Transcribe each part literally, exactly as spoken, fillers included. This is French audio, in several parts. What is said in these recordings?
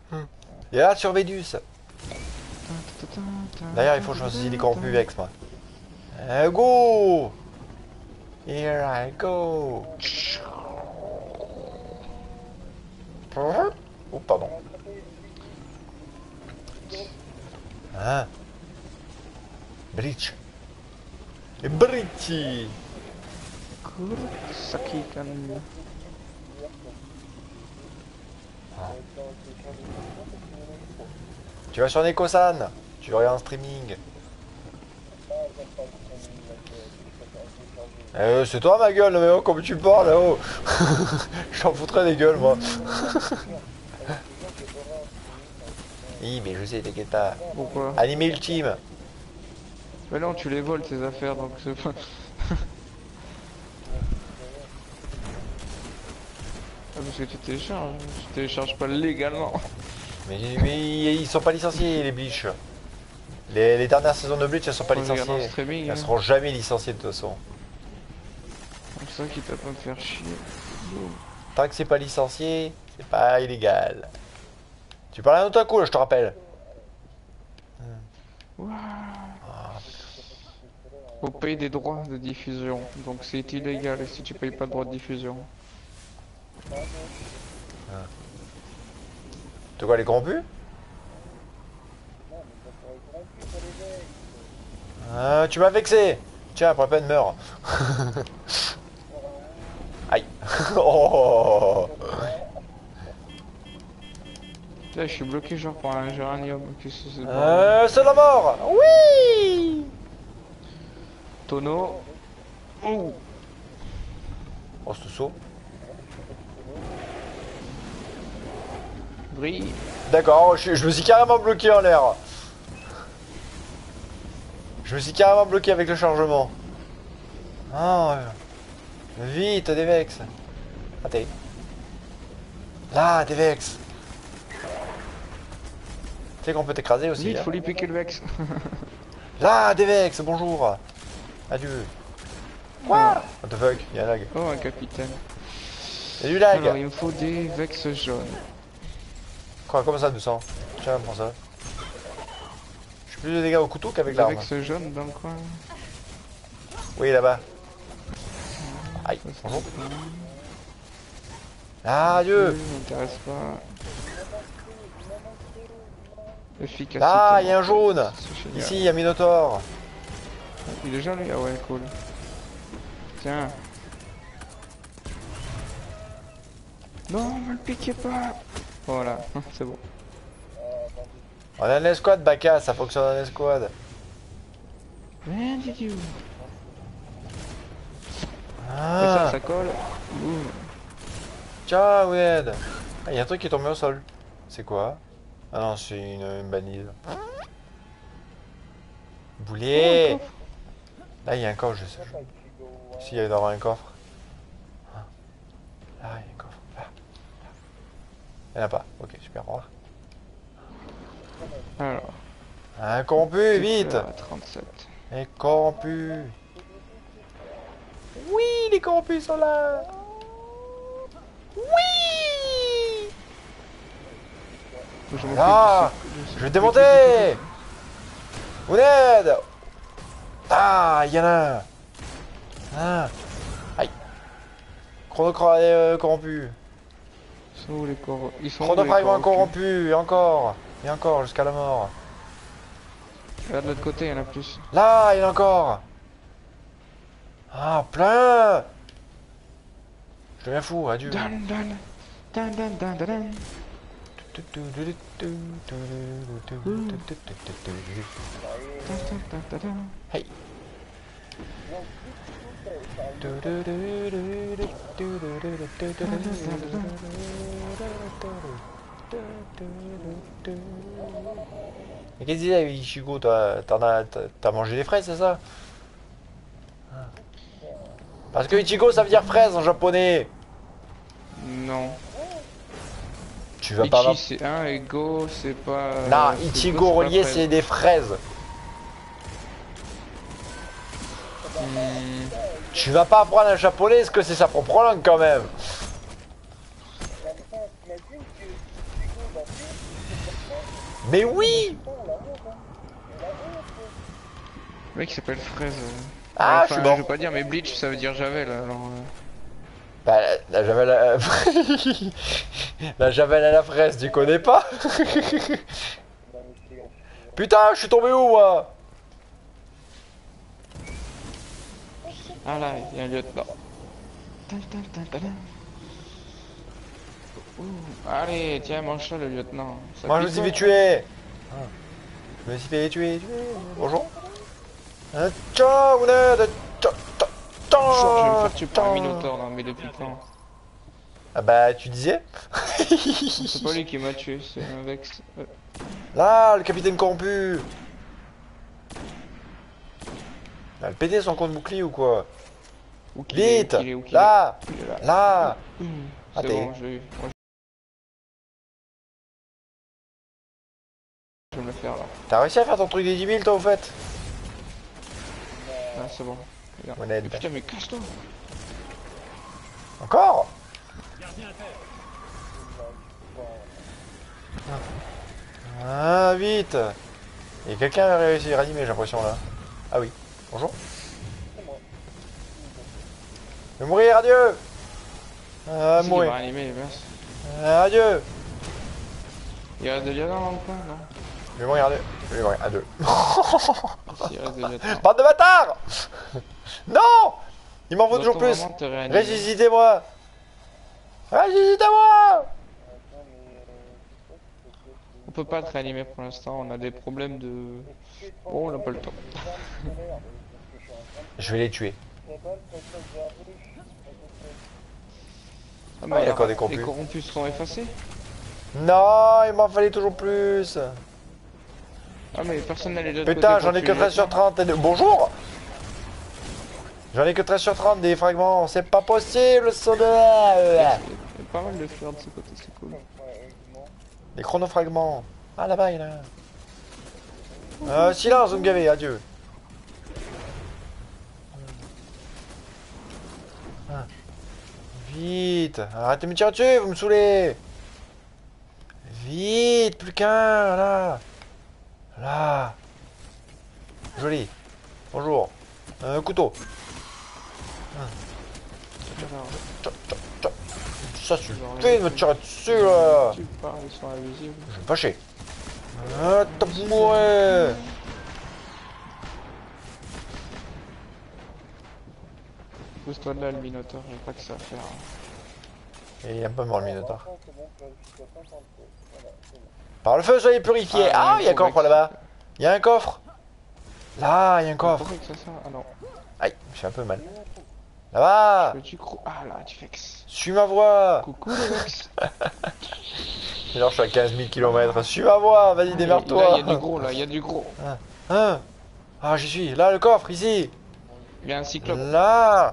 Et là sur Vénus. D'ailleurs il faut que je fasse aussi des corrompus Vex moi. Euh, go. Here I go. Oh pardon. Ah. Breach. Et Breachy. Saki Kanon. Tu vas sur Neko-san. Tu regardes en streaming. Euh, c'est toi ma gueule, mais oh comme tu parles là-haut. Je t'en foutrais des gueules moi. Oui mais je sais, t'inquiète pas. Pourquoi? Animé ultime. Mais non, tu les voles tes affaires donc c'est pas. Ah, parce que tu télécharges, tu télécharges pas légalement. Mais, mais ils sont pas licenciés les Bleach. Les, les dernières saisons de Bleach elles sont pas Faut regarder en licenciées. streaming, Elles hein. seront jamais licenciées de toute façon. C'est ça qui t'a pas me faire chier. Tant que c'est pas licencié, c'est pas illégal. Tu parles à un otaku là, je te rappelle. Wow. Faut payer des droits de diffusion, donc c'est illégal si tu payes pas de droits de diffusion. De quoi les corrompus? euh, Tu m'as vexé. Tiens, pour la peine, meurs. Aïe. Oh. Là je suis bloqué genre par un géranium. Qu'est-ce que c'est? Euh, c'est la mort. Oui. Tonneau. Oh. Oh, ce saut. Brille. D'accord, je, je me suis carrément bloqué en l'air. Je me suis carrément bloqué avec le chargement. Ah, vite, Devex. Ah, t'es. Là, Devex. Tu sais qu'on peut t'écraser aussi. Vite, hein. faut lui piquer le Vex. Là, Devex, bonjour. Adieu. Quoi? What the fuck, y'a un lag. Oh, un capitaine. Y'a du lag. Alors, il me faut des Vex jaunes. Quoi, comment ça, deux cents? Tiens, prends ça. Je fais plus de dégâts au couteau qu'avec Des l'arme. Vex jaunes dans le coin. Oui, là-bas. Aïe, bonjour. Ah, Dieu. M'intéresse pas. Efficacité. Là, il y a un jaune. C'est génial. Ici, il y a Minotaur. Il est déjà lui? Ah ouais, cool. Tiens. Non, me le piquez pas. Voilà, c'est bon. On a une escouade, Baka, ça fonctionne en escouade. Rien du tout. Et Ah. ça, ça colle. Ouh. Ciao, Wed. Ah, il y a un truc qui est tombé au sol. C'est quoi? Ah non, c'est une, une banise. Boulet. Là, il y a un coffre, je sais. Ici, il y a d'avoir un coffre. Là, il y a un coffre. Là. Il n'y en a pas. Ok, super. Au revoir. Alors. Un corrompu, vite. trente-sept. Les corrompus. Oui, les corrompus sont là. Oui. Faut que je m'occupe Ah, de ce- je vais te démonter. Ouned. Ah, il y en a un. Ah. Aïe. Chronocra euh, corrompu. Ils sont où les corps? Ils sont où les Chronofragment corrompus? corrompu. Et encore. Et encore, jusqu'à la mort. Regarde de l'autre côté, il y en a plus. Là, il y en a encore. Ah, plein. Je deviens fou, adieu. Dan, dan. Dan, dan, dan, dan, dan. Dan, dan, dan, dan, dan. Hey. Mais qu'est-ce qu'il y a, Ichigo? T'as t'en as- t'as- t'as mangé des fraises, c'est ça? Parce que Ichigo, ça veut dire fraise en japonais. Non. Tu vas pas... Ichi c'est un et go c'est pas. Non, c'est- Ichigo go, c'est pas relié, fraise. c'est des fraises. Hmm. Tu vas pas apprendre un japonais, est-ce que c'est sa propre langue quand même? Mais oui. Le mec il s'appelle Fraise. euh. Ah, Enfin, je suis mort. je veux pas dire, mais Bleach ça veut dire Javel alors. euh. Bah, la javel à... la javel à la fraise, tu connais pas? Putain, je suis tombé où, moi? Ah là, il y a un lieutenant. Tan, tan, tan, tan, tan. Ouh. Allez, tiens, mange ça le lieutenant. Ça Moi, je me suis fait picote. tuer. Ah. Je me suis fait tuer, tuer. Bonjour. Hein, ciao, vous êtes... Ciao, ciao, ciao, Genre, je vais me faire tuer par un ciao. minotaure, non mais depuis quand? Ah bah, tu disais? C'est pas lui qui m'a tué, c'est un Vex. Euh, Là, le capitaine corrompu. Elle a pété son compte bouclier ou quoi? Où qu'il est, où Vite. qu'il est, où qu'il Là. est. Il est là. Là. Mmh, Ah, c'est t'es- bon, je vais... moi, je vais me le faire là. T'as réussi à faire ton truc des dix mille, toi, au fait? Ah, c'est bon. Regarde. On aide. Mais putain, mais cache-toi. Encore? Ah, vite. Et quelqu'un a réussi à ranimer, j'ai l'impression, là. Ah oui. Bonjour. Je vais mourir, adieu. Ah, C'est qui va mourir. animer, mince. Ah, adieu. Il reste des lieutenants dans le coin, non? Je vais mourir, adieu. Je vais mourir, adieu. S'il reste des lieutenants. Bande de bâtards. Non. Il m'en faut toujours Doit-on plus. vraiment te réanimer? Ressuscitez-moi. Ressuscitez-moi. On peut pas te réanimer pour l'instant, on a des problèmes de... Bon, on n'a pas le temps. Je vais les tuer. Ah, Ah, il y a alors, encore des corrompus. les corrompus sont effacés? Non, il m'en fallait toujours plus. Ah mais personne n'a les deux Putain, j'en ai que treize sur trente. Et de... Bonjour. J'en ai que treize sur trente des fragments. C'est pas possible, ce Il y a de... pas mal de fleurs de ce côté, c'est cool. Des chronofragments. Ah, là-bas, il y en a un. Euh, silence, vous me gavez, adieu. Ah. Vite. Arrêtez de me tirer dessus, vous me saoulez. Vite, plus qu'un, là. Là. Joli. Bonjour. Un couteau. Alors, Tcha, tcha, tcha. Ça suffit de me tirer dessus, là. tu parles, ils sont invisibles. Je vais me fâcher. Ah, t'as mourir. Pousse-toi de là, le Minotaur, j'ai pas que ça à faire. hein. Et il est un peu mort, le Minotaur. Par le feu, soyez purifiés. Ah, Ah, il y a un gros coffre Vex. là-bas. Il y a un coffre. Là, il y a un coffre. Pourquoi que ça sert? Ah non. Aïe, j'ai un peu mal. Là-bas. Je tu crois. Ah là, tu Vex. Suis ma voie. Coucou le Vex. Alors, je suis à quinze mille kilomètres. Suis ma voie. Vas-y, Là, il démerde-toi. y a du gros là, il y a du gros. Hein. Ah, j'y suis. Là, le coffre, ici. Il y a un cyclope. Là.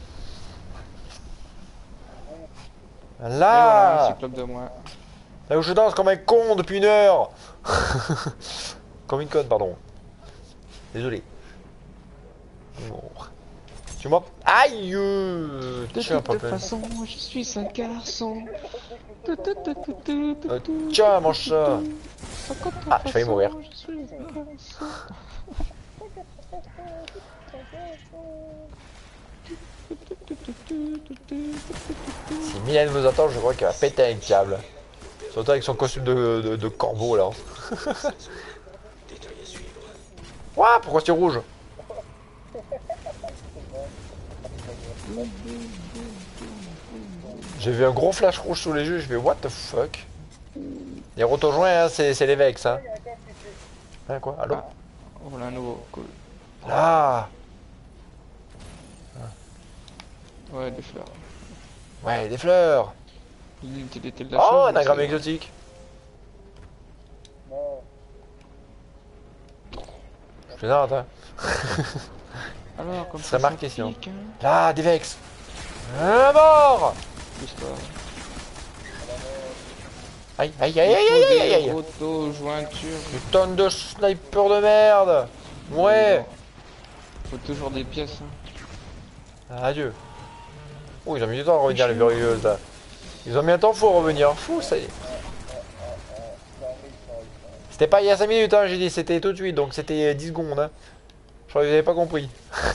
Et voilà, un Là. cyclope de moins. Là où je danse comme un con depuis une heure. Comme une conne, pardon. Désolé. Bon. Tu m'as... Aïe euh, De Tiens, pas toute peine. façon, je suis un garçon. Euh, tiens, mange ça. Ah, j'ai failli mourir. Je suis un garçon. Si Mylène vous attend, je crois qu'elle va péter un câble. Surtout avec son costume de, de, de corbeau là. Ouah, pourquoi c'est rouge? J'ai vu un gros flash rouge sous les yeux, je fais what the fuck. Les rotojoints, hein, c'est c'est les Vex, hein. Hein, quoi? Allô? Ah, voilà un nouveau, cool. Là. Ouais, des fleurs. Ouais, des fleurs. L'utilité de la Oh, chose, un anagramme c'est- exotique. Je plaisante, hein. Alors, comme Ce ça, serait ça marqué, sinon. pique, hein. Là, des Vex. Un mort. Pousse-toi. Aïe, aïe, aïe, aïe, aïe, aïe, aïe. Auto, jointure. Putain de sniper de merde. Ouais. Faut toujours des pièces. Hein. Adieu. Oh, ils ont mis du temps à revenir, les verruilleuses, là. Ils ont mis un temps fou à revenir. Fou, ça y est. C'était pas il y a cinq minutes, hein, j'ai dit, c'était tout de suite, donc c'était dix secondes. Hein. Je crois que vous avez pas compris.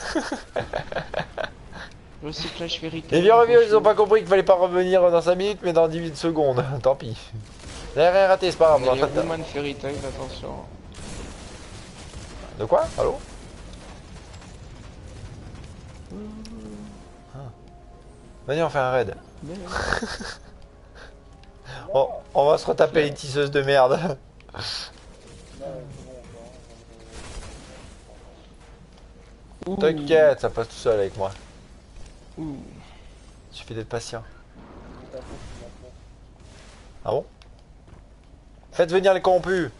Recyclage vérité. Les vieux revieux, ils ont pas compris qu'il fallait pas revenir dans cinq minutes, mais dans dix secondes. Tant pis. Vous avez rien raté, c'est pas grave. Il y a En fait, Woman Fairy Tail, attention. de quoi? Allô? Ah. Vas-y, on fait un raid. Mais... On, on va se retaper les tisseuses de merde. Ouh. T'inquiète, ça passe tout seul avec moi. Ouh. Il suffit d'être patient. Ah bon? Faites venir les corrompus.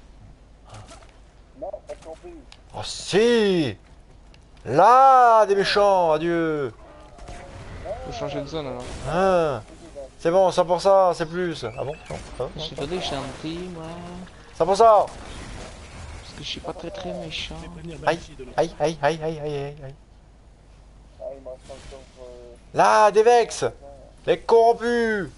Oh si! Là, des méchants, adieu. Faut changer de zone alors. Ah, c'est bon, cent pour cent, c'est plus. Ah bon? Non, non, Je non. suis pas des chantiers, moi. cent pour cent. Parce que je suis pas très très méchant. Aïe, aïe, aïe, aïe, aïe, aïe, aïe, aïe. Là, des Vex. Les corrompus.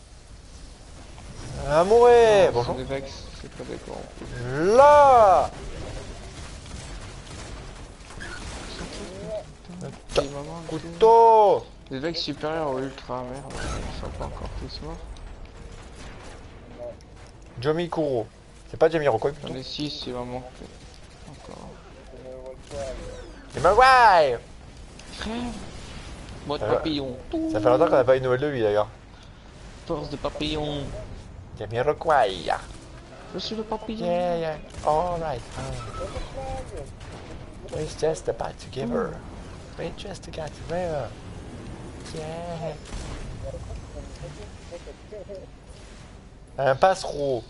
À mourir. Bonjour. C'est des Vex, c'est pas des corrompus. Là. Petit moment, Couteau. les Vex supérieurs au ultra, merde. Ils sont pas encore tous morts. Jomi Kuro. C'est pas Jamiroquai plutôt. J'en ai six, il va manquer. Encore. C'est Maguire. Frère, moi de Ça va. papillon. Ça fait longtemps qu'on n'a pas eu de nouvelles de lui d'ailleurs. Force de papillon. Jamiroquai. Je suis le papillon. Yeah, yeah. Alright. It's just about to give her. It's just to get her. Yeah. Un passereau.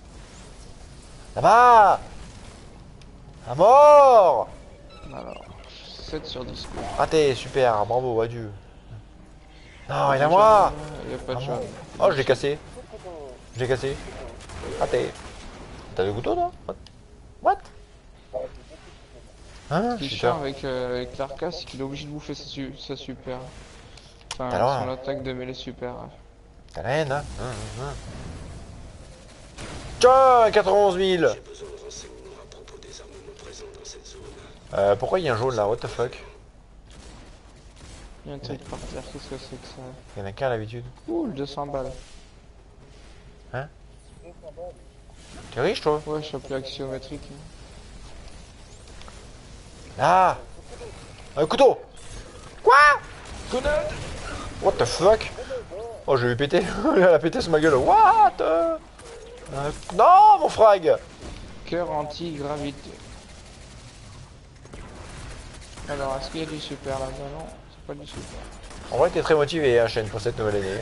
Là-bas. À mort. Alors, sept sur dix. Quoi. Raté, super, bravo, adieu. Non, il est à moi. Il y a pas de Ah, jaune. Oh, je l'ai cassé. Je l'ai cassé. Raté. T'as le couteau, toi? What? What? Hein? Ce qui est Putain. chiant avec, euh, avec l'Arca, c'est qu'il est obligé de bouffer sa, su sa super. Enfin, Alors, son attaque de mêlée super. T'as la haine, hein? Hum, hum, hum. Tiens, quatre-vingt-onze mille. Euh, pourquoi il y a un jaune là? What the fuck? Il y a un truc par terre, qu'est-ce que c'est que ça? Il y en a qu'un à l'habitude. Ouh, le deux cents balles. T'es riche toi? Ouais, je suis appelé axiométrique. Là! Un couteau! Quoi? What the fuck? Oh, je vais lui péter. Elle a pété sur ma gueule. What? Euh, Non, mon frag! Cœur anti-gravité. Alors, est-ce qu'il y a du super là-bas? Non, c'est pas du super. En vrai, t'es très motivé, hein, Shane, pour cette nouvelle année.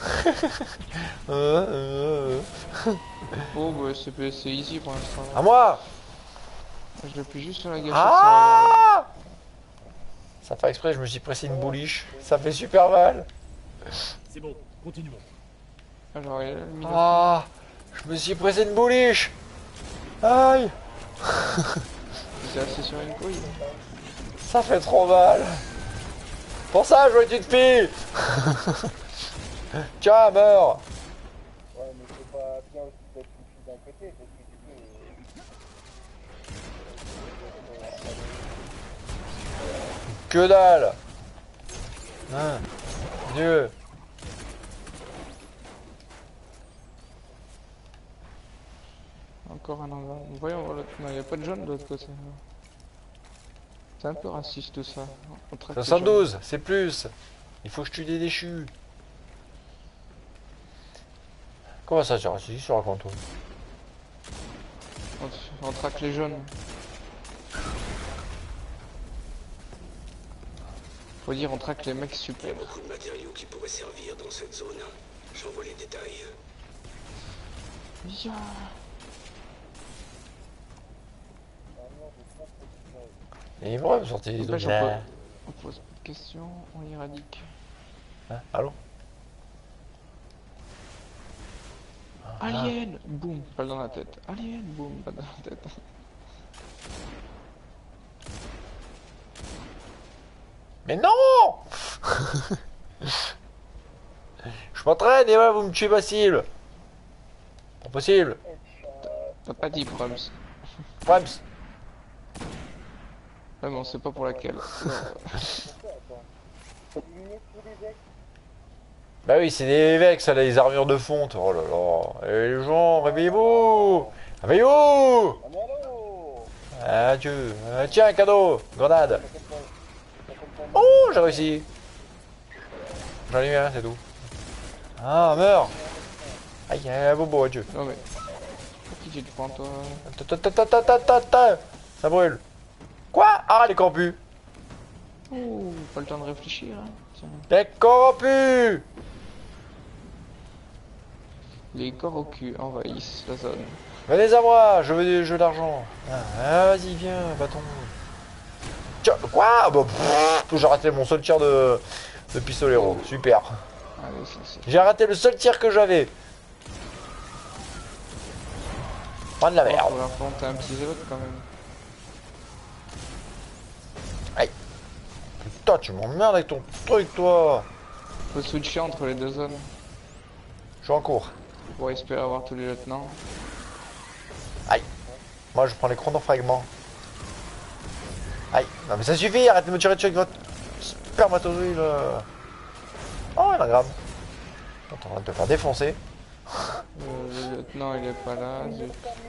euh, euh, euh. Oh, bah c'est c'est easy pour l'instant. À moi! Je l'appuie juste sur la gâchette. Ah! Ça fait exprès, je me suis pressé une bouliche. Ça fait super mal. C'est bon, continuons. Alors, il y a le milieu. Ah! Je me suis pressé une bouliche. Aïe! C'est assis sur une couille. Ça fait trop mal. Pour ça, je veux une petite fille. Tiens, meurs. Ouais, mais c'est pas bien aussi d'être une fille d'un côté, parce que du coup... euh, Que dalle. Hein. Dieu. Encore un endroit. Voyons, voilà. Non, il n'y a pas de jaune de l'autre côté. C'est un peu raciste tout ça. On traque les soixante-douze, c'est plus. Il faut que je tue des déchus. Comment ça, genre, si, sur raconte tout. jaunes. On, on traque les jaunes. Faut dire, on traque les mecs super. Il y a beaucoup de matériaux qui pourraient servir dans cette zone. J'envoie les détails. Viens. Et vrai, vous sortez les N'empêche, autres. on, peut- on pose pas de questions, on éradique. Hein, allô? Ah, Alien! Boum, balle dans la tête. Alien! Boum, balle dans la tête. Mais non! Je m'entraîne et voilà, vous me tuez facile. Pas possible. T'as pas dit Brahms. Brahms. Ouais, mais on sait pas pour laquelle. Bah oui, c'est des Vex, ça, les armures de fonte. Oh là là. Et les gens, réveillez-vous. Réveillez-vous. On est à l'eau. Adieu. Euh, tiens, un cadeau. Grenade. Oh, j'ai réussi. J'en ai mis un, c'est tout. Ah, meurs. Aïe, aïe, bobo, adieu. Non mais... Qui tu te prends toi? Ta, ta, ta, ta, ta, ta, ta. Ça brûle. Quoi? Ah, les corrompus. Oh, pas le temps de réfléchir. Hein. Tiens. Les corrompus. Les corps au cul envahissent la zone. Venez à moi, je veux du jeu d'argent. Ah, ah, vas-y, viens, bâton. Tiens, quoi? Bah, pff, j'ai raté mon seul tir de, de pistolero. Super. Allez, ça c'est... J'ai raté le seul tir que j'avais. Pas de la Oh, merde. faut affronter un petit zélote quand même. Aïe. Putain, tu m'emmerdes avec ton truc, toi. Faut switcher entre les deux zones Je suis en cours. pour espérer avoir tous les lieutenants. Moi, je prends les chronofragments. Aïe. Non, mais ça suffit, arrêtez de me tirer dessus avec votre spermatozoïde. Là. Oh, un gramme. T'es en train de te faire défoncer. Euh, le lieutenant il est pas là. zut.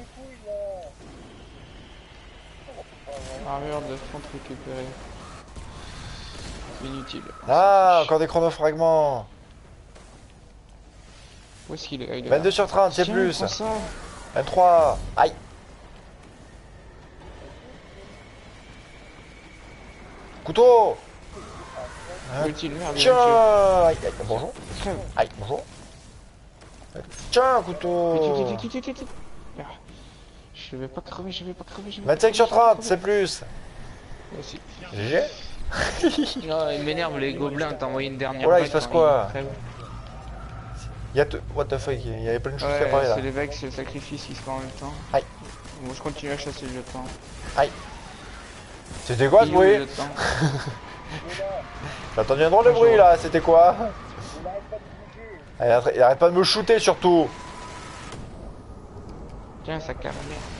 Armure de front récupérée. Inutile. Ah, encore des chronofragments. Où est-ce qu'il est? Ah, il est vingt-deux là. sur trente, c'est Tiens, plus. prends ça. vingt-trois. Aïe. Couteau. Hein. Utile, merde. Tiens. il a Aïe, aïe, bonjour. tué. Crève. Aïe, bonjour. Tiens, couteau. Vite, vite, vite, vite, vite, vite. Ah. Je vais pas crever, je vais pas crever, je vais pas vingt-cinq sur crever, trente, c'est plus. je vais pas crever. G G. Non, il m'énerve les gobelins, t'as envoyé une dernière. Oh là, il balle se passe quand quoi? ils crèvent. Il y a te... What the fuck, il y avait plein de choses qui Ouais, apparaissent là. c'est les Vex, c'est le sacrifice qui se fait en même temps. Aïe. Bon, je continue à chasser le lieutenant. C'était quoi ce Il est où, le bruit? lieutenant? J'ai entendu un drôle de Bonjour. bruit là, c'était quoi? Allez, arrête- il arrête pas de me shooter surtout. Tiens, ça calme.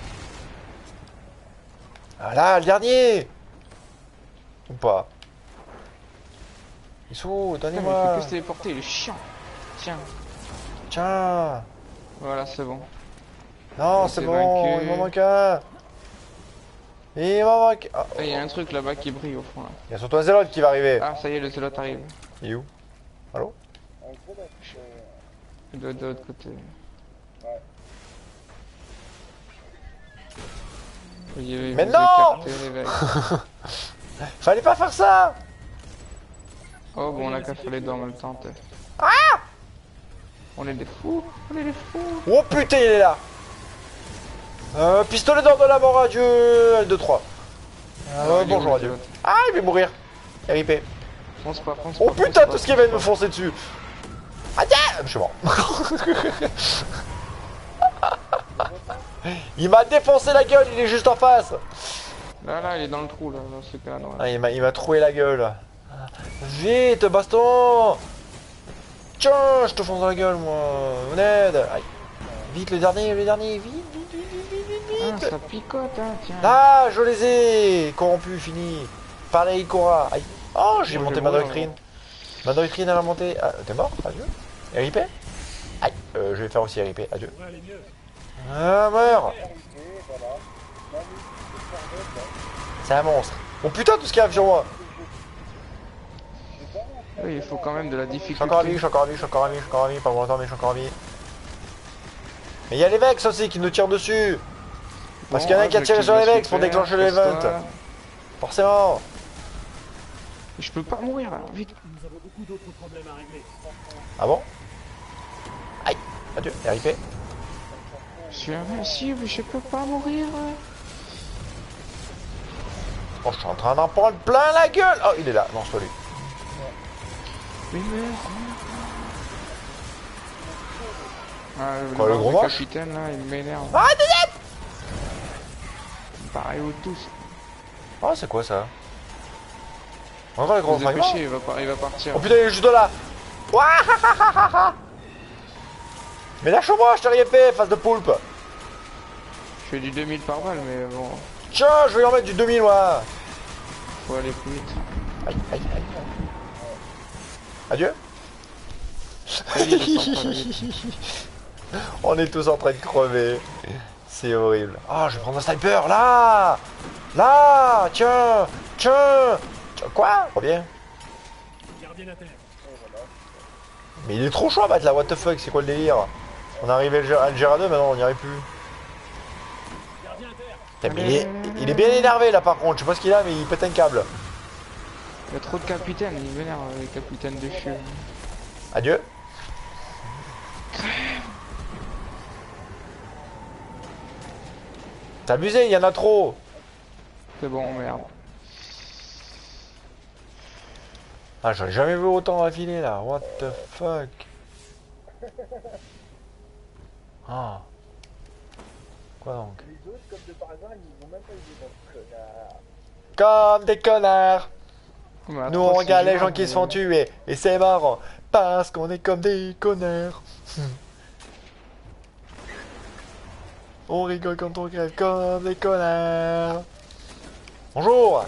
Ah là, le dernier. Ou pas? Il est où? Putain, mais il Donnez-moi. fait que se téléporter, il est chiant. Tiens, Tiens. voilà, c'est bon. Non, On c'est s'est bon, vaincu. il m'en manque un. Il m'en manque. Ah, Il y a un truc là-bas qui brille au fond là. il y a surtout un zélote qui va arriver. Ah, ça y est, le zélote arrive. Il est où? Allô? Il doit être de l'autre côté. Voyez, Mais vous non écartez les Vex. Fallait pas faire ça. Oh, bon, on a qu'à faire les deux en même temps. t'es. On est des fous, on est des fous. Oh putain, il est là. Euh, pistolet d'or de la mort, adieu. un, deux, trois. Ah, Euh, il est où, bonjour, le adieu. zélote? Ah, il va mourir. R I P. Fonce pas, fonce Oh pas, fonce putain, pas, tout ce qui vient de me fonce foncer dessus. Adieu. Je suis mort. Il m'a défoncé la gueule, il est juste en face. pas. Là, là, il est dans le trou, là, dans ce cas, non. Ah, il m'a il m'a troué la gueule. Vite, baston. Tiens, je te fonce dans la gueule, moi. On aide. Aïe. Vite, le dernier, le dernier. Vite, vite, vite, vite, vite, Ah, vite. ça picote, hein, tiens. Ah, je les ai. Corrompu, fini. Par les Ikora. Aïe. Oh, j'ai Moi, monté j'ai ma mourir, doctrine. Ma doctrine, elle a monté. Ah, t'es mort? Adieu. R I P. Aïe. Euh, je vais faire aussi R I P. Adieu. Ouais, aller mieux. Ah, meurs. C'est un monstre. Oh putain, tout ce qu'il y a sur moi. Oui, il faut quand même de la Je suis difficulté. encore en vie, je suis encore en vie, je suis encore en vie, je suis encore en vie. Pas pour longtemps, mais je suis encore en vie. Mais il y a les Vex aussi qui nous tirent dessus. Parce Bon, qu'il y en a ouais, qui a tiré je sur les vais Vex pour super, déclencher l'event. casse-toi. Forcément. Je peux pas mourir là, vite. Nous avons beaucoup d'autres problèmes à régler. Ah bon? Aïe. Adieu. R I P. Je suis invincible, je peux pas mourir. Oh, je suis en train d'en prendre plein la gueule. Oh, il est là. Non, c'est pas lui. Mais merde. Ah, Quoi, le gros moche capitaine là, il m'énerve. Ah, deuxième. Pareil aux tous. Oh, c'est quoi ça? Encore les gros Vous fragments. dépêchez, il va, par- il va partir. Oh putain, il est juste là. Ouah. Mais lâche-moi, je t'ai rien fait, face de poulpe. fais du deux mille par balle, mais bon, Tiens, je vais en mettre du deux mille, moi. faut aller plus vite. Aïe, aïe, aïe. Adieu. Vas-y, descends pas, vite. On est tous en train de crever. C'est horrible. Ah, je vais prendre un sniper, là. Là, tiens, tiens. Tiens, quoi? Reviens. Gardien à terre. Mais il est trop chaud à battre là, what the fuck, c'est quoi le délire? On est arrivé à le Gérard deux, maintenant on n'y arrive plus. Gardien à terre. Putain, mais il, est, il est bien énervé là par contre, je sais pas ce qu'il a, mais il pète un câble. Il y a trop de capitaines, il vénère les capitaines de cheveux. Adieu. T'as abusé, il y en a trop. C'est bon, merde. Ah, j'en ai jamais vu autant affilé là, what the fuck. Ah. Quoi donc? Les autres, comme de par hasard, ils n'ont même pas eu des connard. Comme des connards. Ouais, Nous trop, on c'est regarde les génial, gens qui mais- se font tuer et c'est marrant parce qu'on est comme des connards. On rigole quand on crève comme des connards. Bonjour.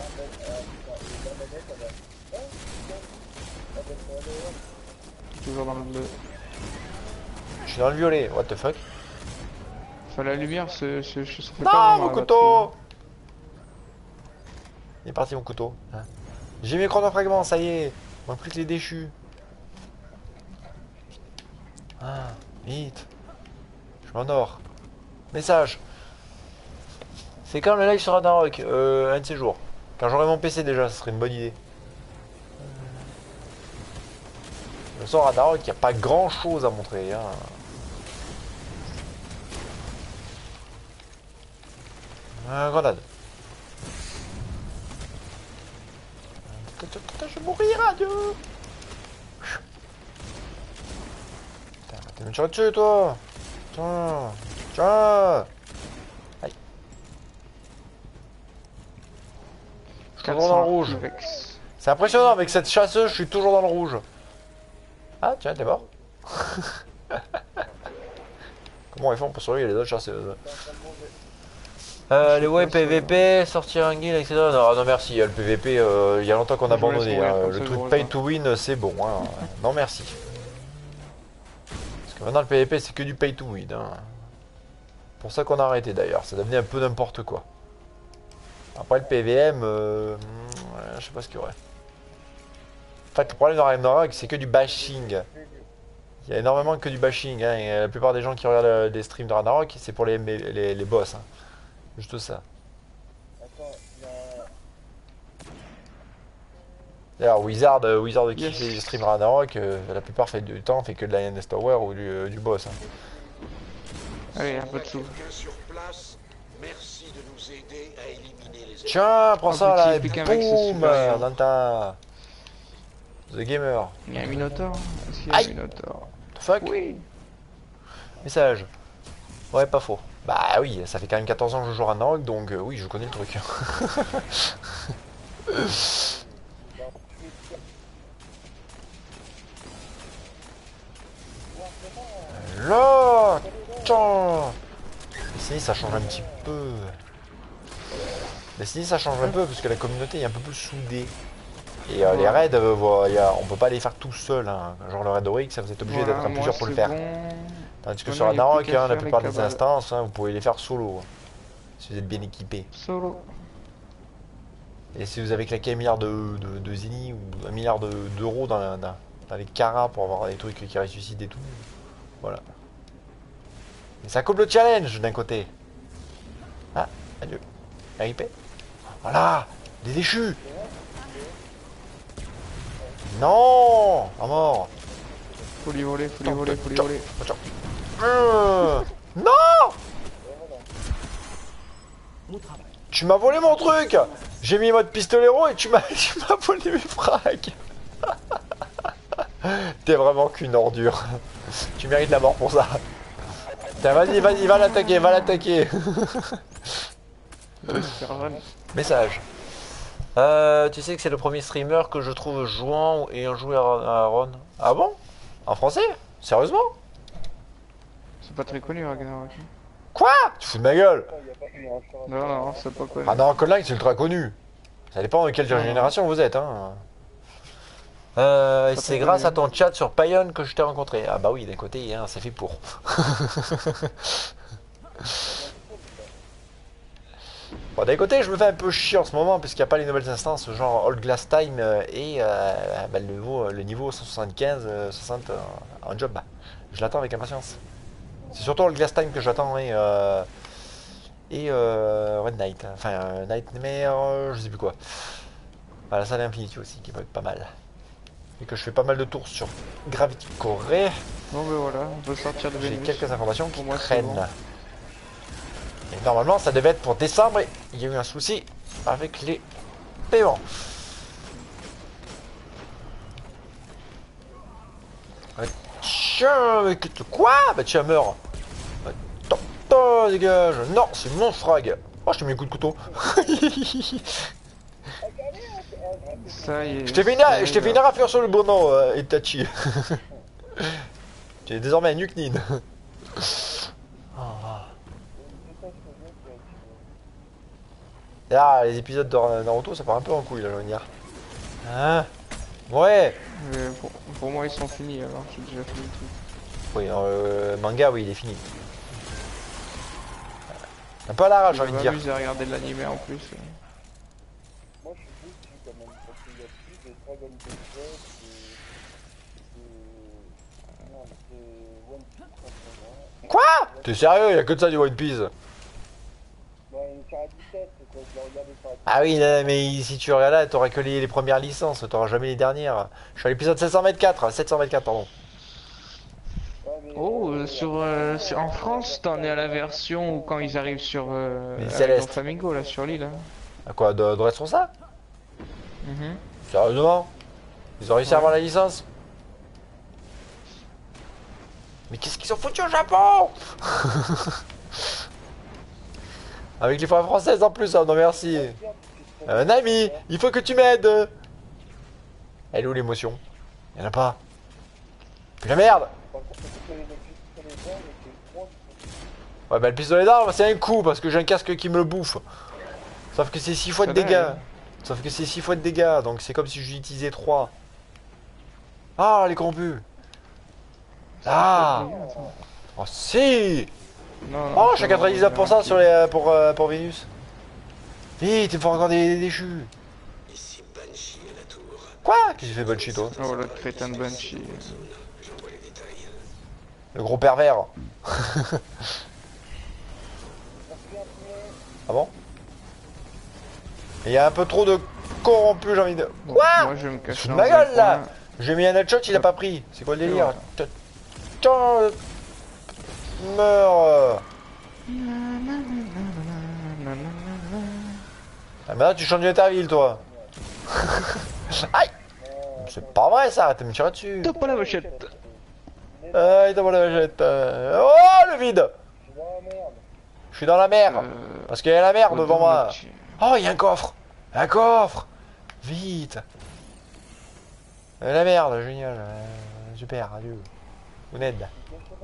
Toujours dans le bleu. Je suis dans le violet, what the fuck. Enfin, la lumière, se, se, se, se fait Non, pas mon dans la couteau. Il est parti mon couteau. Hein. J'ai mes chronofragments, ça y est. On a plus que les déchus. Ah, vite. Je suis en or. Message. C'est quand le live sur Ragnarok, euh, un de ces jours. Quand j'aurai mon P C déjà, ce serait une bonne idée. Le sort Ragnarok, il n'y a pas grand chose à montrer. Hein. Un grenade. Je vais mourir, adieu. Putain, t'es me tirer dessus, toi. Tiens, tiens. Aïe. Je suis toujours dans le rouge. Vex. C'est impressionnant, avec cette chasseuse, je suis toujours dans le rouge. Ah, tiens, t'es mort. Comment ils font pour survivre les autres chasseuses? Euh, les ouais P V P, sortir un guild, et cetera. Non, non merci, le P V P, euh, il y a longtemps qu'on a Je vous laisse abandonné. mourir Hein. comme Le ça, truc je pay vous to win, c'est bon. Hein. Non merci. Parce que maintenant le P V P, c'est que du pay to win. Hein. Pour ça qu'on a arrêté d'ailleurs, ça devenait un peu n'importe quoi. Après le P V M, euh, je sais pas ce qu'il y aurait. En fait, le problème de Ragnarok, c'est que du bashing. Il y a énormément que du bashing. Hein. Et la plupart des gens qui regardent les streams de Ragnarok, c'est pour les, les, les boss. Hein. Juste ça. Attends, il y a... D'ailleurs, Wizard, euh, Wizard qui Yes. fait du stream Ragnarok, euh, la plupart fait du temps, fait que de la Lioness Tower ou du, euh, du boss. Hein. Allez, un peu de sous. Quelqu'un sur place, merci de nous aider à éliminer les Tiens, prends Un ça petit là, et pic avec ses boum, supérieurs. dans ta... The Gamer. Il y a un Minotaur. Est-ce qu'il y a un Aïe. Minotaur? The fuck? Oui. Message. Ouais, pas faux. Bah oui, ça fait quand même quatorze ans que je joue à Ragnarok, donc euh, oui, je connais le truc. Là, tiens. Destiny, ça change un petit peu. Destiny, ça change un peu parce que la communauté est un peu plus soudée. Et euh, les raids, euh, voilà, y a- on peut pas les faire tout seul. Hein. Genre le raid Oryx, vous êtes obligé Voilà, d'être à moi, plusieurs pour le c'est faire. bon. Tandis que Maintenant, sur il y a Ragnarok, plus qu'à hein, la faire plupart les des cabales. instances, hein, vous pouvez les faire solo. hein, si vous êtes bien équipé. Solo. Et si vous avez claqué un milliard de, de, de zénith ou un milliard de- d'euros dans, la- dans, dans les caras pour avoir des trucs qui ressuscitent et tout, voilà. Mais ça coupe le challenge d'un côté. Ah, adieu. R I P. Voilà, des déchus. Non, à mort. Faut lui voler, faut lui voler, faut lui Tiens, voler. tiens. Euh, non, Bon travail. tu m'as volé mon truc. J'ai mis mode pistolero et tu m'as tu m'as volé mes frags. T'es vraiment qu'une ordure. Tu mérites la mort pour ça. Tiens, vas-y, vas-y, va l'attaquer, va l'attaquer. Super jeune. Message. Euh, tu sais que c'est le premier streamer que je trouve jouant et ayant joué à à Ron. Ah bon? En français? Sérieusement? C'est pas très connu, Ragnarok. Quoi? Tu fous de ma gueule? Il y a pas il y a un short. Non, non, c'est pas connu. Ah non, Codeline c'est ultra connu. Ça dépend de quelle Non, non. génération vous êtes, hein. Euh, Pas c'est très grâce connu. à ton chat sur Payon que je t'ai rencontré. Ah bah oui, d'un côté, hein, c'est fait pour. Bon, d'un côté, je me fais un peu chier en ce moment parce qu'il n'y a pas les nouvelles instances genre Old Glass Time euh, et euh, bah, le, niveau, le niveau cent soixante-quinze, euh, soixante euh, en job. Bah, je l'attends avec impatience. C'est surtout Old Glass Time que j'attends et, euh, et euh, Red Knight. Enfin, euh, Nightmare, je sais plus quoi. Bah, la salle Infinity aussi qui va être pas mal. Et que je fais pas mal de tours sur Gravity Core. Bon, ben voilà, on peut sortir de J'ai Vénus. quelques informations qui Pour moi, c'est traînent. bon. Et normalement, ça devait être pour décembre. Et il y a eu un souci avec les paiements. Ah, tiens, mais que- quoi? Bah tiens, meurs. Attends, attends, dégage. Non, c'est mon frag. Oh, je t'ai mis un coup de couteau. Ça y est. Je t'ai fait une, ça y je t'ai fait est. une raflure sur le bon nom, euh, Itachi. Tu es désormais un Nuke Nin. Ah, les épisodes de Naruto, ça part un peu en couille là, je veux dire. Hein? Ouais. Mais pour, pour moi, ils sont finis alors, j'ai déjà fini le truc. Oui, dans le manga, oui, il est fini. Un peu à l'arrache, j'ai envie de Je dire. m'amuse à regarder de l'animé en plus. Moi, je suis déçu quand même, parce qu'il y a plus de Dragon Ball Z, de... de... Non, de One Piece en ce moment. Quoi? T'es sérieux? Il y a que de ça du One Piece. Bon, il est sur la dix-sept, c'est quoi, je l'ai regardé sur la dix-sept. Ah oui, non, mais si tu regardes là, t'auras que les, les premières licences, t'auras jamais les dernières. Je suis à l'épisode sept cent vingt-quatre, sept cent vingt-quatre, pardon. Ouais, mais, Oh, euh, euh, sur, euh, sur- en France, t'en es à la version où quand ils arrivent sur euh, Les avec Célestes. Don Flamingo là sur l'île. Hein. À quoi, de, de reste sur ça? Mhm. Sérieusement? Ils ont réussi à Ouais. avoir la licence? Mais qu'est-ce qu'ils ont foutu au Japon? Avec les femmes françaises en plus, hein, non merci. Un ami, il faut que tu m'aides. Elle est où l'émotion? Y'en a pas. Puis la merde. Par contre, c'est que les objectifs sur les bords, mais c'est trois qui sont... Ouais bah le pistolet d'arme c'est un coup parce que j'ai un casque qui me le bouffe. Sauf que c'est six fois de Ça va, dégâts. hein. Sauf que c'est six fois de dégâts, donc c'est comme si j'utilisais trois. Ah les corrompus. Ah. Oh si. Non, non, Oh ça je suis va, quatre-vingt-dix-neuf pour cent on est sur les euh, pour, euh, pour Vénus. Vite, il me faut encore des, des déchus. Ici Banshee à la tour. Quoi? Qu'est-ce que j'ai fait Banshee toi? Oh le crétin de Banshee. J'envoie les détails. Le gros pervers. Ah bon? Il y a un peu trop de corrompus j'ai envie de... Bon, Quoi? moi je vais me cacher Sous dans ma un gueule là. coin. J'ai mis un headshot, il a pas pris. C'est quoi le délire? Ouais. Tiens, meurs. Ah maintenant tu changes d'Interville toi. Aïe. C'est pas vrai ça, arrête de me tirer dessus. T'as pas la vachette. Aïe, t'as pas la vachette. Oh le vide. Je suis dans la merde. Je suis dans la mer. Euh, Parce qu'il y a la mer faut devant donner moi. le petit- Oh, il y a un coffre. Un coffre. Vite. Euh, la merde, génial. Euh, super, adieu. Vous n'êtes là.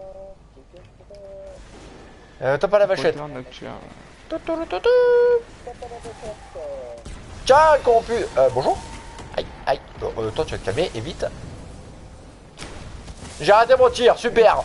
Euh, t'as pas la vachette. Poteur nocturne. Toutoutoutou. Tiens, corrompu. Euh, bonjour. Aïe, aïe. Bon, euh, toi, tu vas te calmer et vite. J'ai raté mon tir, super.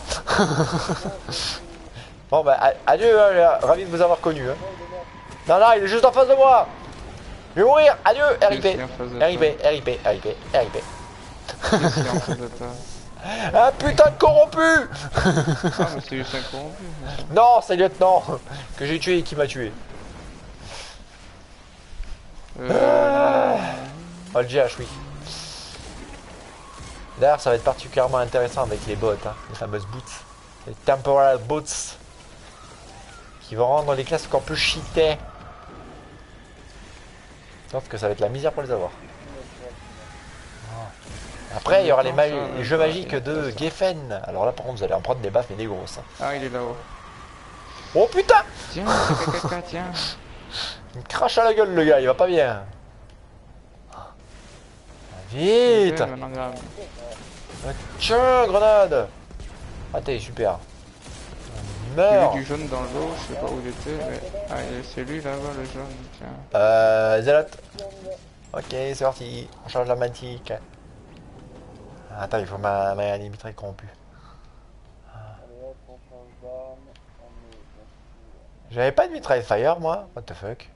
Bon, bah, a- adieu, hein, ravi de vous avoir connu. Hein. Non, non, il est juste en face de moi. Je vais mourir, adieu, R I P. Qu'est-ce qu'il y a en face de R I P, R I P, R I P, R I P. Qu'est-ce qu'il y a en face de toi? Un putain de corrompu. Ah, mais c'est juste un corrompu. Non, c'est le lieutenant que j'ai tué et qui m'a tué. Euh, Oh, le G H, oui. D'ailleurs, ça va être particulièrement intéressant avec les bots, hein, les fameuses boots. Les temporal boots. Qui vont rendre les classes encore plus cheatées. Sauf que ça va être la misère pour les avoir. Après, il y aura les, ma- les jeux magiques de Geffen. Alors là, par contre, vous allez en prendre des baffes mais des grosses. hein. Ah, il est là-haut. Oh putain! Tiens, c'est caca, tiens. Il me crache à la gueule, le gars, il va pas bien. Vite! Ok, maintenant, grave. Tiens, grenade! Ah, t'es super. J'ai vu Meurs. du jaune dans l'eau, je sais pas où il était, mais... Ah, c'est lui là-bas, le jaune, tiens. Euh, Zélote. Ok, c'est parti. On change la matique. Attends, il faut ma, ma limiterie corrompue. Allez hop, on change d'arme. On est bien sûr. J'avais pas de mitraille fire, moi. What the fuck.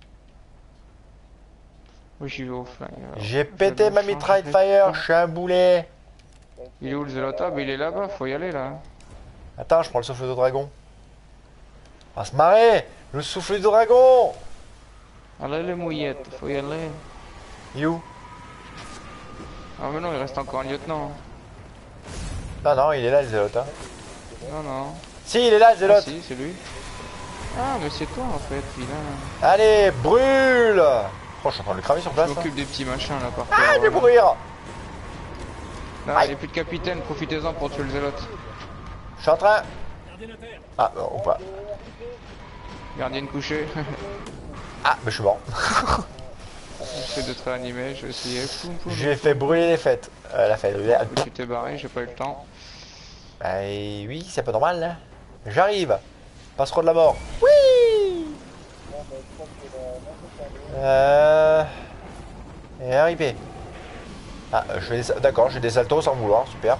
Oui, j'y vais au flingue. alors. J'ai Je pété le ma change mitraille de fire. temps. Je suis un boulet. Il est où le zélotable? Il est là-bas, faut y aller là. Attends, je prends le souffle de dragon. On va se marrer. Le souffle du dragon. Allez les mouillettes, faut y aller. Il est où? Ah mais non, il reste encore un lieutenant. Non, non, il est là, le zélote. Hein. Non, non. Si, il est là, le Ah zélote. si, c'est lui. Ah mais c'est toi en fait, vilain. Allez, brûle. Oh, je suis en train de le cramer sur Je place. hein. m'occupe des petits machins là par Ah, terre, il va voilà. mourir. Là, il n'y a plus de capitaine, profitez-en pour tuer le zélote. Je suis en train. Gardien à terre. Ah, non, ou pas. Gardienne couchée. Ah, mais je suis mort. J'essaie de te réanimer, je vais essayer. Poum, poum. J'ai fait brûler les fêtes. Euh, la fête. Oui, tu t'es barré, j'ai pas eu le temps. Bah oui, c'est pas normal. Hein. J'arrive. Passereau de la mort. Oui. Euh... Et R I P. Ah, je fais des... D'accord, j'ai des saltos sans vouloir, super.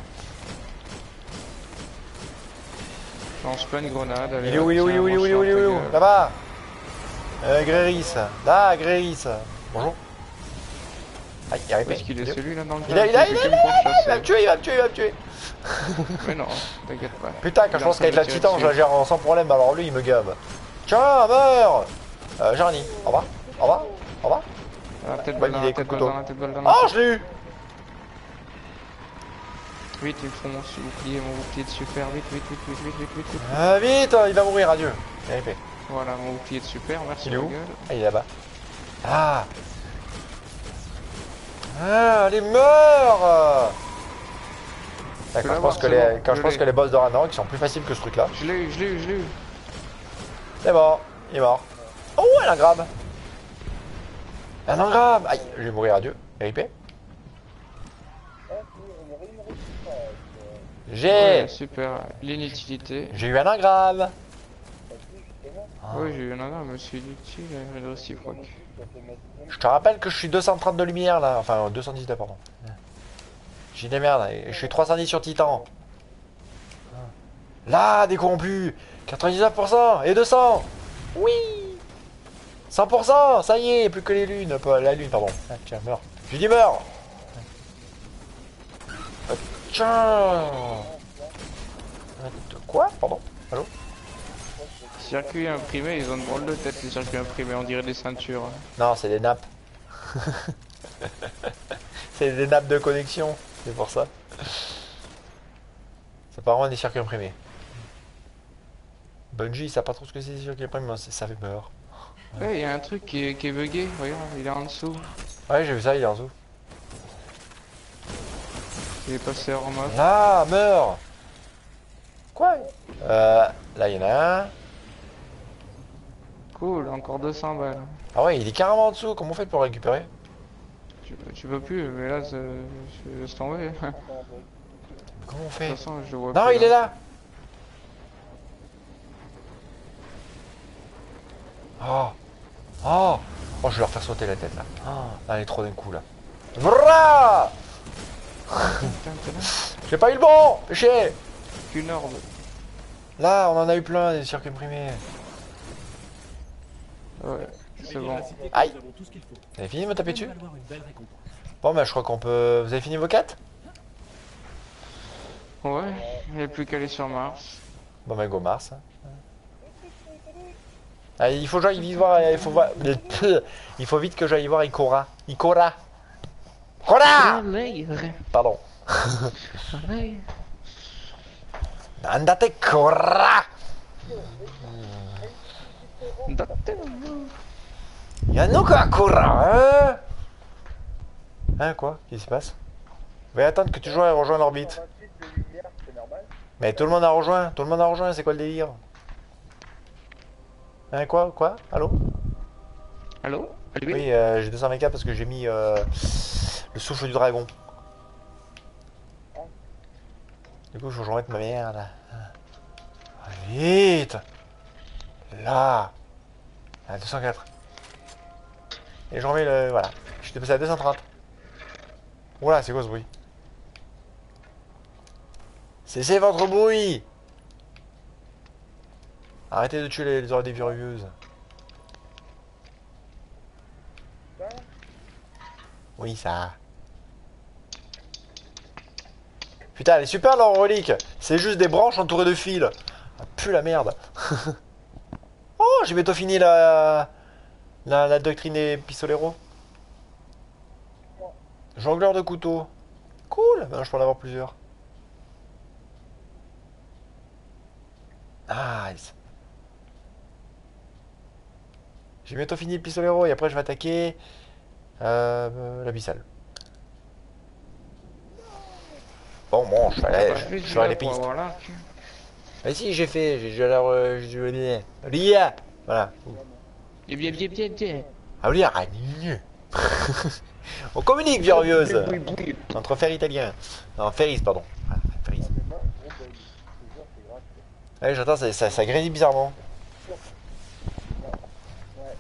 Je lance plein de grenades. Allez, Il est où, il est où, il est où, il est où, il est où, il est où, là-bas. Euh, Gréris. Là, Gréris. Bonjour. Aïe, R I P. Est-ce qu'il est celui-là dans le Il a, il a, il a, il a, il a, il va me me tuer, il va me tuer, il va me tuer. Mais non, t'inquiète pas. Putain, quand Il est je en pense train de qu'avec la me tirer titan, je la dessus. gère sans problème, alors lui, il me gave. Tiens, meurs. Euh, Jarny, au revoir, au revoir, au revoir. Ah, tête Bonne balle dans idée, la coup de tête balle couteau. dans la tête balle dans la Oh, je l'ai eu. Vite, il me faut mon bouclier, mon bouclier de super, vite, vite, vite, vite, vite, vite, vite, vite. Euh, vite, il va mourir, adieu. R I P. Voilà, mon bouclier de super, merci Il est la où? gueule. Ah, il est là-bas. Ah. Ah, allez, meurs. peux Quand je l'avoir, pense que c'est les, bon, quand je je pense l'ai. que les boss de Ragnarok sont plus faciles que ce truc-là. Je l'ai eu, je l'ai eu, je l'ai eu. C'est bon, il est mort. Oh, un engramme. Un engramme. Aïe, je vais mourir, adieu. R I P. J'ai... Ouais, super, l'inutilité. J'ai eu un engramme. Ah. Oui, j'ai eu un alarme, mais c'est inutile, le réciproque. Je te rappelle que je suis deux cent trente de lumière là, enfin deux cent dix-neuf pardon. J'ai des merdes, et je suis trois cent dix sur Titan. Là, des corrompus, quatre-vingt-dix-neuf pour cent et deux cents. Oui. cent pour cent, ça y est, plus que les lunes, pas la lune pardon. Ah, tiens, meurs. J'ai dit meurs. Ah, tiens. Ah, quoi? Pardon? Allô? Circuit imprimé, ils ont une drôle de tête les circuits imprimés, on dirait des ceintures. Non, c'est des nappes. C'est des nappes de connexion, c'est pour ça. C'est pas vraiment des circuits imprimés. Bungie, ça pas trop ce que c'est des circuits imprimés, mais ça fait peur. Ouais, il y a un truc qui est, qui est bugué, regarde, il est en dessous. Ouais, j'ai vu ça, il est en dessous. Il est passé hors mode. Là, meurs. Quoi? Euh, là, il y en a un. Cool, encore deux cents balles. Ah ouais, il est carrément en dessous, comment on fait pour le récupérer? Tu, tu peux plus, mais là, c'est- je laisse tomber. De Comment on fait? toute façon, je le vois Non, plus, il est là. Oh. Oh. Oh, je vais leur faire sauter la tête là. Oh, là, elle est trop d'un coup là. Vrra. Putain, t'es là. J'ai pas eu le bon. Péché. Qu'une orbe. Là, on en a eu plein des circuits imprimés. Ouais, c'est bon. Aïe. Nous avons tout ce qu'il faut. Vous avez fini de me taper dessus? On va avoir une belle récompense. Bon, bah, je crois qu'on peut. Vous avez fini vos quêtes? Ouais, il n'y a plus qu'à aller sur Mars. Bon, bah, go Mars. Allez, il faut que j'aille vite voir. Il faut voir. Il faut vite que j'aille voir Ikora. Ikora. Ikora. Pardon. Andate Ikora. Yanuka Ikora, hein? Hein, quoi? Qu'est-ce qui se passe? Vous allez attendre que tu joues et rejoins l'orbite. Mais tout le monde a rejoint, tout le monde a rejoint, c'est quoi le délire? Hein, quoi? Quoi? Allô? Allô? Allô? Oui, euh, j'ai deux cent vingt-quatre parce que j'ai mis euh, le souffle du dragon. Du coup, il faut que je remette ma mère là. Ah, Vite. Là. À deux cent quatre. Et je remets le... Voilà. Je suis passé à deux cent trente. Oula, c'est quoi ce bruit? Cessez votre bruit. Arrêtez de tuer les, les oreilles des vireuses. Ça, Oui, ça. Putain, elle est super leur relique. C'est juste des branches entourées de fils. Ah, pue la merde. Oh, j'ai bientôt fini la... La, la doctrine des pistoleros. Jongleur de couteau. Cool. Maintenant, je peux en avoir plusieurs. Nice. J'ai bientôt fini le pistolero et après je vais attaquer euh, l'abyssal. Bon, bon, je suis allé, je, je suis allé piste. Ah si, j'ai fait, j'ai déjà l'air... Euh, j'ai dit... Lia. Voilà. Bien, bien, bien, bien, bien. Ah oui, ah, on communique, virieuse. Entre fer italien. Non, Ferris, pardon. Ah, Ferris. mais moi, gros bug. Je te jure, c'est grave. Ouais, j'entends, ça, ça, ça grésille bizarrement. Ouais.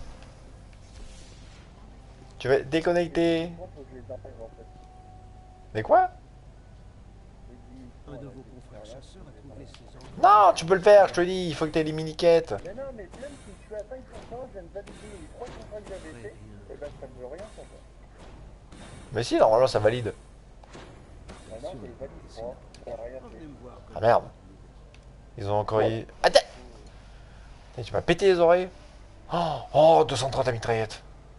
Tu vas déconnecter. Moi, faut que je les arrive en fait. Mais quoi? Je dis, Un de vos confrères chasseurs a trouvé ces endroits. Non, tu peux le faire, je te dis, il faut que tu aies les mini-quêtes. mais non, mais même si je suis à cinq pour cent, je viens de valider les trois contrats que j'avais fait, et ben ça ne veut rien pour toi. Mais si, normalement ça valide. Maintenant, je les valide trois, ça n'a rien fait. Venez me voir. Ah merde. Ils ont encore eu... Attends. Tu m'as pété les oreilles. Oh, oh, deux cent trente à mitraillette.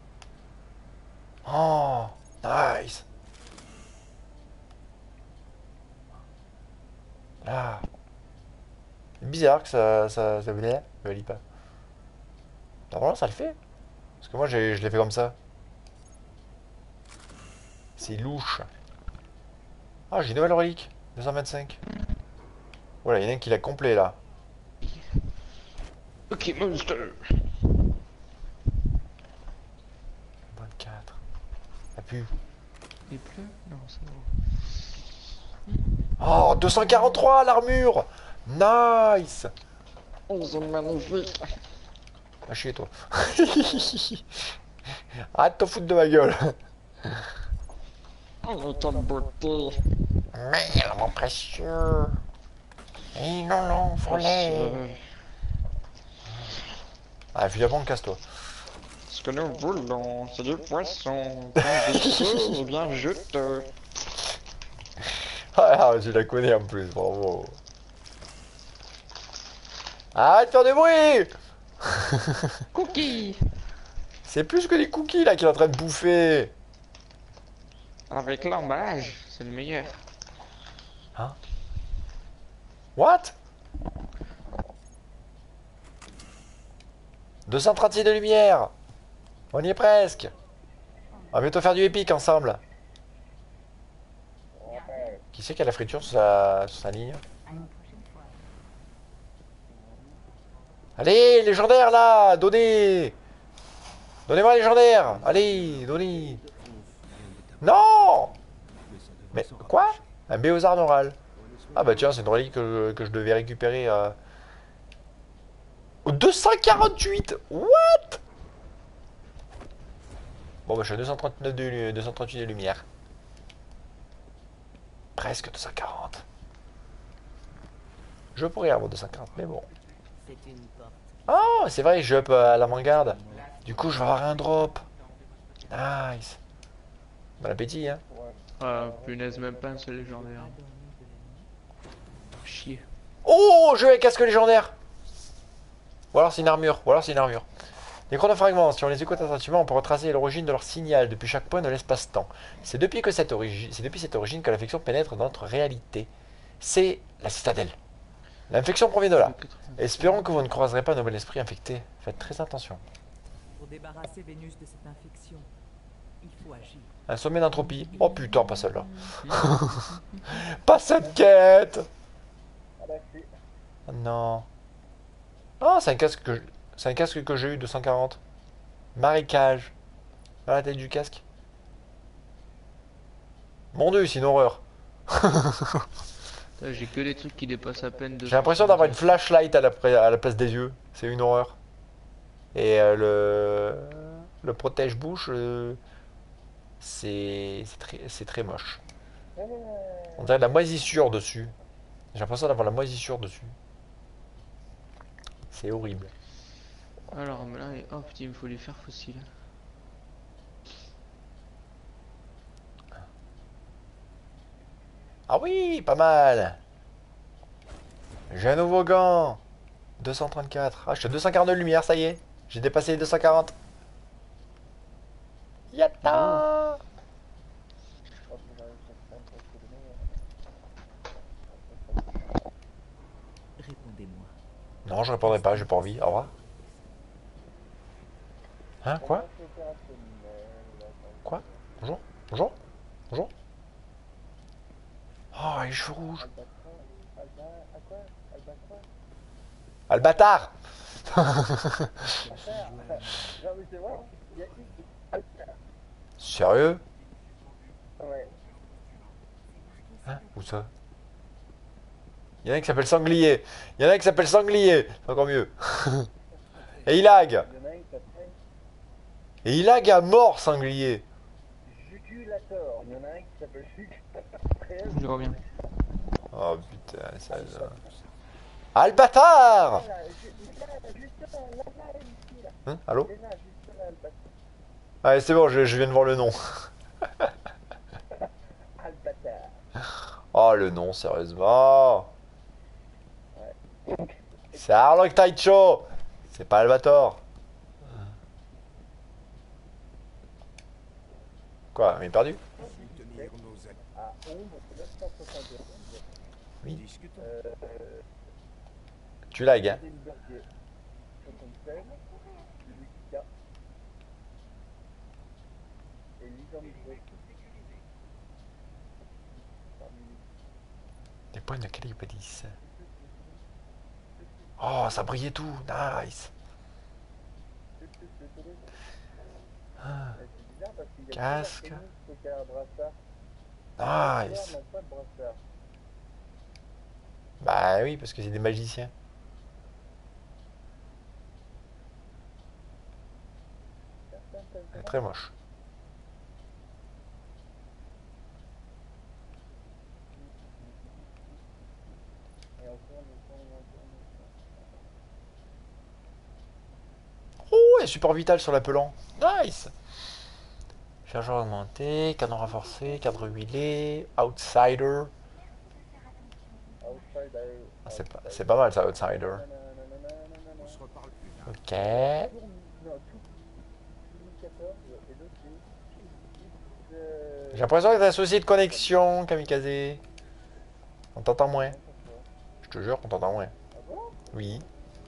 Oh, nice. Là. C'est bizarre que ça... Ça... Ça valide, ça valide pas. Normalement ça le fait. Parce que moi j'ai- je l'ai fait comme ça. C'est louche. Ah, j'ai une nouvelle relique. deux cent vingt-cinq. Voilà, il y en a un qui l'a complet là. Ok, monster. vingt-quatre. Ça pue. Il pleut? Non, c'est bon. Oh, deux cent quarante-trois l'armure. Nice. Oh, c'est magnifique. Va chier toi. Arrête de te foutre de ma gueule. Oh, quelle beauté. Merde, mon précieux. Et non, non, voler. Ah, évidemment, casse-toi. Ce que nous voulons, c'est du poisson. Quand du feu, eh bien, je te... Ah, tu la connais en plus, bravo. Arrête de faire du bruit. Cookie. C'est plus que des cookies là qu'il est en train de bouffer. Avec l'emballage, c'est le meilleur. What? deux cent trente-six de lumière. On y est presque. On va bientôt faire du épique ensemble. Qui c'est qui a la friture sur sa, sur sa ligne? Allez, légendaire là, donnez. Donnez-moi légendaire. Allez, donnez. Non. Mais quoi? Un béozard oral. Ah bah tiens, c'est une relique que, que je devais récupérer euh... au deux cent quarante-huit. What? Bon bah je suis à deux cent trente-neuf de, deux cent trente-huit de lumière. Presque deux cent quarante. Je pourrais avoir deux cent quarante, mais bon. Oh, c'est vrai, je up à l'avant-garde. Du coup, je vais avoir un drop. Nice. Bon appétit, hein. Ah, punaise, même pas un seul légendaire. Chier. Oh, je vais casque légendaire. Ou alors c'est une armure. Ou alors c'est une armure. Les chronofragments, si on les écoute attentivement, on peut retracer l'origine de leur signal depuis chaque point de l'espace-temps. C'est depuis, que cette origine, c'est depuis cette origine que l'infection pénètre dans notre réalité. C'est la citadelle. L'infection provient de là. Espérons que vous ne croiserez pas un nouvel esprit infecté. Faites très attention. Pour débarrasser Vénus de cette infection, il faut agir. Un sommet d'entropie. Oh putain, pas celle-là. Pas cette quête. Ah bah c'est... Oh non. Oh, c'est un casque que je- c'est un casque que j'ai eu de cent quarante. Marécage. Voilà la tête du casque. Mon dieu, c'est une horreur. Putain, j'ai que des trucs qui dépassent à peine de. J'ai l'impression d'avoir une flashlight à la, pré- à la place des yeux. C'est une horreur. Et euh, le le protège-bouche, euh, c'est c'est très, c'est très moche. On dirait de la moisissure dessus. J'ai l'impression d'avoir la moisissure dessus. C'est horrible. Alors mais là, hop, il me faut les faire fossiles. Ah oui, pas mal. J'ai un nouveau gant. deux cent trente-quatre. Ah, je suis à deux cent quarante de lumière, ça y est. J'ai dépassé les deux cent quarante. Yatta. Répondez-moi. Non, je répondrai pas, j'ai pas envie. Au revoir. Hein, quoi? Quoi? Bonjour? Bonjour? Bonjour? Oh, les cheveux rouges. Ah, le bâtard! Sérieux? Ouais. Hein? Où ça? Il y en a qui s'appelle Sanglier. Il y en a qui s'appelle Sanglier. C'est encore mieux. Et il lag. Il y en a un qui s'appelle Et il lag à mort, Sanglier. Jugulator. Il y en a un qui s'appelle Jugulator. Je reviens. Oh putain, ça... Ah, le bâtard! Hein? Allô? Allez, c'est bon, je, je viens de voir le nom. Oh, le nom, sérieusement. C'est Harlock Taicho. C'est pas Albator. Quoi, on est perdu? Oui. Tu lag, hein? Des points de Calipodis. Oh, ça brillait tout. Nice. Ah. Casque. Nice. Bah oui, parce que c'est des magiciens. C'est très moche. Oh, il y a support vital sur l'appelant. Nice. Chargeur augmenté, canon renforcé, cadre huilé, outsider. Ah, c'est pas, c'est pas mal ça, outsider. Ok. J'ai l'impression que t'as un souci de connexion, Kamikaze. On t'entend moins. Je te jure qu'on t'entend moins. Oui.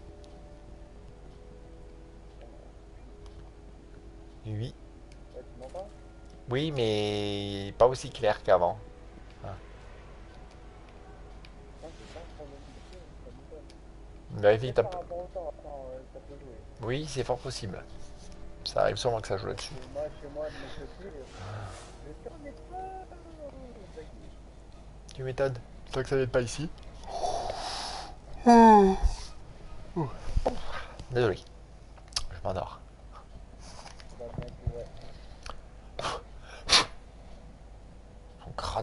Oui. Oui, mais pas aussi clair qu'avant. Ah. Vérifie que t'as... Oui, c'est fort possible. Ça arrive sûrement que ça joue là-dessus. Tu m'étonnes. Toi que ça n'aide pas ici. Désolé. Je m'endors. Son crâne.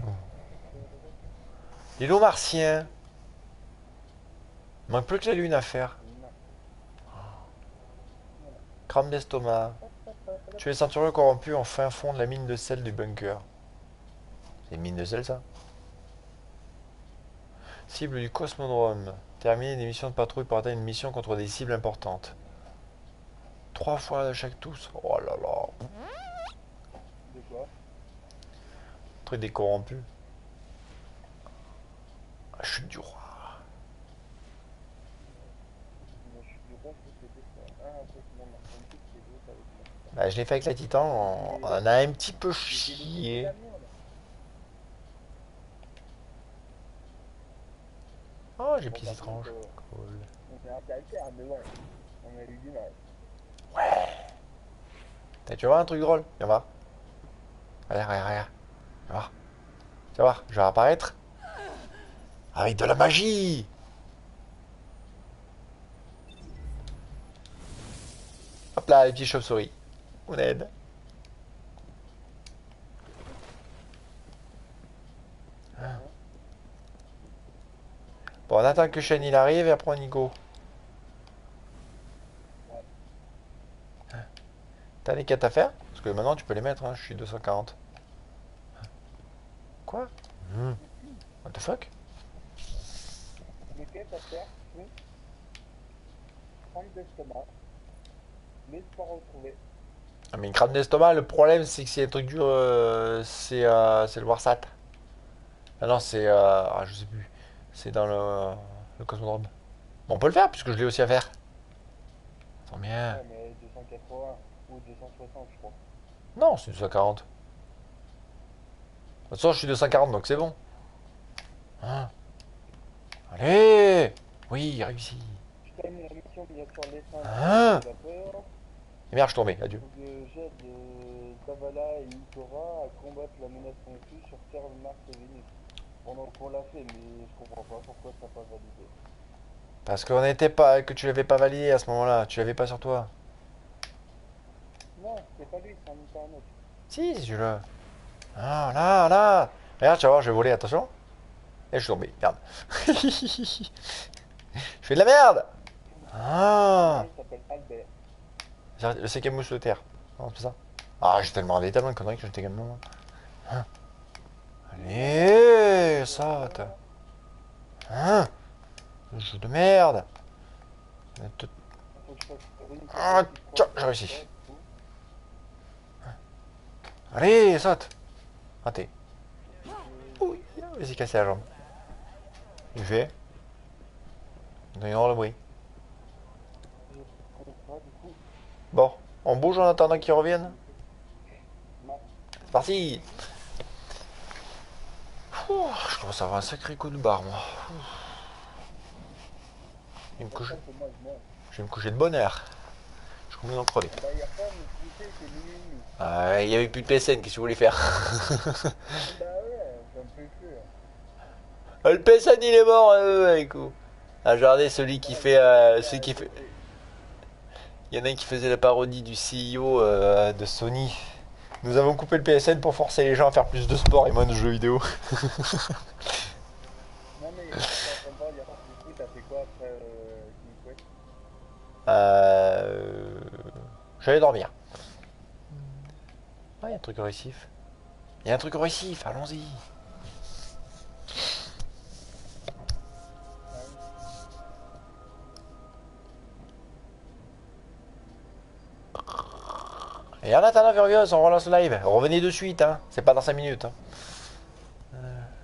Les loups martiens. Il manque plus que la lune à faire. Crame d'estomac. Tu es centurion corrompu en fin fond de la mine de sel du bunker. C'est une mine de sel ça? Cible du cosmodrome. Terminer des missions de patrouille pour atteindre une mission contre des cibles importantes. Trois fois à chaque tous. Oh là là. De quoi? Truc des corrompus. Ah, chute du roi. Bah, je l'ai fait avec la Titan, on, on en a un petit peu chié. Oh, j'ai pieds étranges. Cool. Ouais. T'as- Tu vas voir un truc drôle? Viens voir. Regarde, regarde, regarde. Viens voir. Tu vas voir, je vais apparaître. Avec de la magie. Hop là, les petits chauves-souris. On aide. Bon, on attend que Shane il arrive et après on y go. T'as des quêtes à faire? Parce que maintenant tu peux les mettre, hein. Je suis deux cent quarante. Quoi? hmm. What the fuck? Les quêtes à faire, oui. Crâne d'estomac. Mais pas retrouvé. Ah, mais une crâne d'estomac, le problème c'est que c'est un truc dur, euh, c'est euh, c'est le Warsat. Ah non, c'est... Euh, ah, je sais plus. C'est dans le, le Cosmodrome. Bon, on peut le faire puisque je l'ai aussi à faire. Tant bien. Ouais, mais deux cent quatre-vingts ou deux cent soixante, je crois. Non, c'est deux cent quarante. De toute façon, je suis deux cent quarante donc c'est bon. Hein? Allez! Oui, réussi. Je termine la mission miniature l'essence Ah. de la peur. Et merde, je suis tombé, adieu. Faut que j'aide euh, Zavala et Ikora à combattre la menace confuse sur Terre, Mars et Vénus. Pendant qu'on l'a fait, mais je comprends pas pourquoi ça n'a pas validé. Parce qu'on n'était pas, que tu l'avais pas validé à ce moment-là, tu l'avais pas sur toi. Non, c'est pas lui, c'est un un autre. Si, c'est celui-là. Ah, là, là. Regarde, tu vas voir, je vais voler, attention. Et je suis tombé, merde. Je fais de la merde. Ah. Il s'appelle Albert. Le cinquième mouche de terre. Non, c'est pas ça. Ah, j'ai tellement radé tellement de conneries que j'étais également. Hein. Allez, saute. Hein. Jeu de merde. Faut que je fasse une Ah, tiens, j'ai réussi. Allez, saute. Raté. Oui, il s'est cassé la jambe. Il fait. Donnons le bruit. Bon, on bouge en attendant qu'ils reviennent. C'est parti. Ouh, je commence à avoir un sacré coup de barre, moi. Ouh. Je vais me coucher. Je vais me coucher de bonne heure. Je suis complètement crevé. Bah, hier soir, le lycée, c'est minuit et demi. Ah, il n'y avait plus de P S N, qu'est-ce que vous voulez faire? Bah ouais, ça me fait peur. Ah, le P S N il est mort, euh, écoute. Ah, regardez celui qui fait, euh, celui qui fait. Il y en a un qui faisait la parodie du C E O euh, de Sony. Nous avons coupé le P S N pour forcer les gens à faire plus de sport et moins de jeux vidéo. Non mais, attends, attends, hier soir, du coup, t'as fait quoi après euh, King Quest? Euh... J'allais dormir. Ah, il y a un truc au récif. Il y a un truc au récif, allons-y. Et en attendant, Furious, on relance le live. Revenez de suite, hein. C'est pas dans cinq minutes. Hein. Euh...